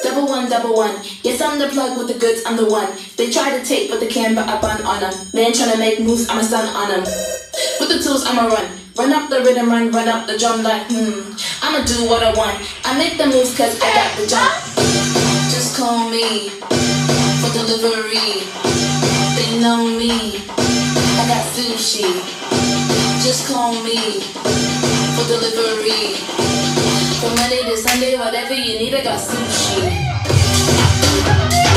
Double one. Yes, I'm the plug with the goods, I'm the one. They try to take, but they can't, but I bun on them. They ain't tryna make moves, I'm a stun on them. With the tools, I'ma run. Run up the rhythm, run up the drum like, I'ma do what I want. I make the moves cause I got the jump. Just call me for delivery. They know me, I got sushi. Just call me for delivery. From Monday to Sunday, whatever you need, I got sushi.